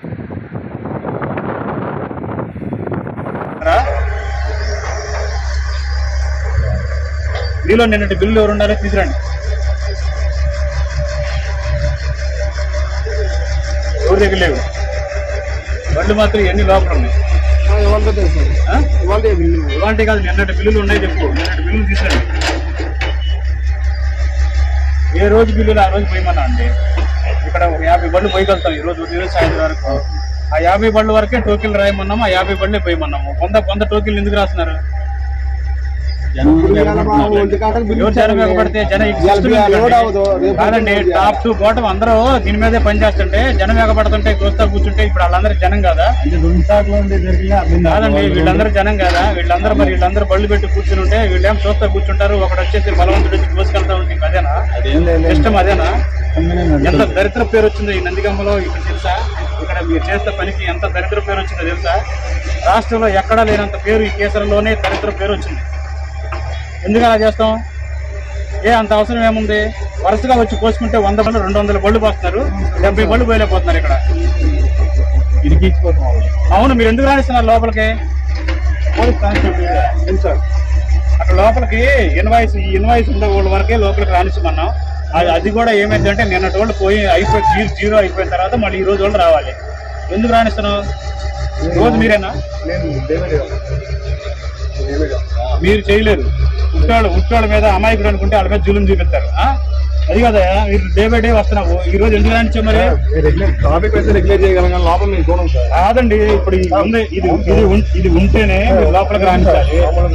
మీలో నిన్నటి బిల్లు ఎవరు ఉన్నారో తీసుకురండి. ఎవరి దగ్గర లేవు బండ్లు మాత్రం ఎన్ని లోపల ఉన్నాయి? ఇవాళ కాదు, నిన్నటి బిల్లులు ఉన్నాయి చెప్పు. నిన్నటి బిల్లులు తీసుకురండి. ఏ రోజు బిల్లులు ఆ రోజు పోయమన్నా అండి. ఇక్కడ 50 బండ్లు పోయగలుగుతాం ఈరోజు సాయంత్రం వరకు. ఆ 50 బండ్ల వరకే టోకెన్లు రాయమన్నాము, ఆ 50 బండ్లే పోయమన్నాము. 100 టోకెన్లు ఎందుకు రాస్తున్నారు? ఎవరు జనం ఎగబడితే కాదండి, టాప్ టు బాటం అందరూ దీని మీదే పనిచేస్తుంటే జనం ఎగబడుతుంటే చూస్తా కూర్చుంటే ఇప్పుడు వాళ్ళందరూ జనం కాదా? కాదండి, వీళ్ళందరూ జనం కాదా? వీళ్ళందరూ బళ్ళు పెట్టి కూర్చుని ఉంటే వీళ్ళేం చూస్తా కూర్చుంటారు. ఒకటి వచ్చేసి బలవంతుడు వచ్చి కోసుకెళ్తా ఉంటుంది. అదేనా ఇష్టం? అదేనా? ఎంత దరిద్ర పేరు వచ్చిందో ఈ నందిగమ్మలో. ఇక్కడ తెలుసా, ఇక్కడ మీరు చేస్తే పనికి ఎంత దరిద్ర పేరు వచ్చిందో తెలుసా? రాష్ట్రంలో ఎక్కడా లేనంత పేరు ఈ కేసులలోనే దరిద్ర పేరు వచ్చింది. ఎందుకు అలా చేస్తాం? అంత అవసరం ఏముంది? వరుసగా వచ్చి పోసుకుంటే 100 బళ్ళు 200 బళ్ళు పోస్తున్నారు, 70 బళ్ళు పోయలేకపోతున్నారు ఇక్కడ. అవును, మీరు ఎందుకు రాణిస్తున్నారు లోపలికి? అక్కడ లోపలికి ఇన్వాయిస్ ఉండే వాళ్ళ వరకే లోపలికి రాణిస్తున్నాం. అది కూడా ఏమైందంటే నిన్నటి వాళ్ళు పోయి అయిపోయి జీరో అయిపోయిన తర్వాత మళ్ళీ ఈ రోజు వాళ్ళు రావాలి. ఎందుకు రాణిస్తున్నావు? రోజు మీరేనా? మీరు చేయలేరు. ఉట్టాళ్ళ మీద అమాయకుడు అనుకుంటే వాళ్ళ మీద జులుం చూపిస్తారు. అది కదా, మీరు డే బై డే వస్తున్నావు. ఈ రోజు ఎందుకు రానిచ్చా? మరి కాదండి, ఇప్పుడు ఇది ఉంటేనే లోపలికి రాణించాలి.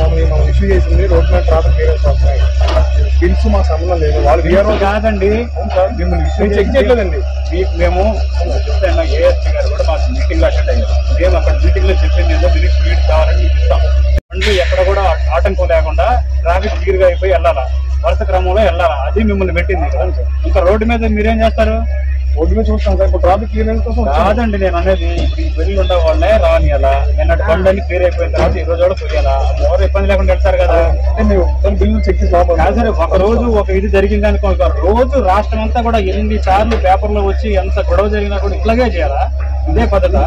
బిల్స్ మా సంబంధం లేదు. వాళ్ళు కాదండి, చెక్ చేయలేదండి. మేము ఏఎస్పీ గారు కూడా మాకు మీటింగ్ లో అటెండ్ అయ్యారు. మేము అక్కడ మీటింగ్ లో చెప్పింది ఏదో మినిట్స్ స్పీడ్ కావాలని మీకు ఇస్తాం. బండ్లు ఎక్కడ కూడా ఆటంకం లేకుండా ట్రాఫిక్ క్లియర్గా అయిపోయి వెళ్ళాలా, వరుస క్రమంలో వెళ్ళాలా. అది మిమ్మల్ని పెట్టింది. ఇంకా రోడ్డు మీద మీరేం చేస్తారు? రోడ్డు మీద చూస్తాం సార్. ఇప్పుడు ట్రాఫిక్ క్లియరెన్స్ కోసం కాదండి నేను అనేది. ఇప్పుడు ఈ వెళ్ళి ఉండే వాళ్ళనే రానియాలా, నిన్నటి బండ్లన్నీ క్లియర్ అయిపోయిన తర్వాత ఈ రోజు కూడా పోయాలా? ఎవరు ఇబ్బంది లేకుండా వెళ్తారు కదా. బిల్లు చెక్ చేసి సరే, ఒక రోజు ఒక ఇది జరిగింది అనుకో, రోజు రాష్ట్రం అంతా కూడా ఎన్ని సార్లు పేపర్లో వచ్చి ఎంత గొడవ జరిగినా కూడా ఇట్లాగే చేయాలా? ఇదే పద్ధత?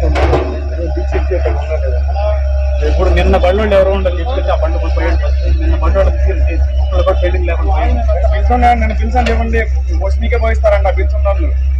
ఇప్పుడు నిన్న బళ్ళు ఎవరో ఉండాలి తీసుకొచ్చి ఆ బండి పోయండి. నిన్న బండి వాళ్ళు తీసుకెళ్ళి కూడా పెళ్లింగ్ లేకుండా బిల్స్ నేను బిల్స్ అని ఇవ్వండి, మీకే పోయిస్తారంట బిల్స్ ఉన్న వాళ్ళు.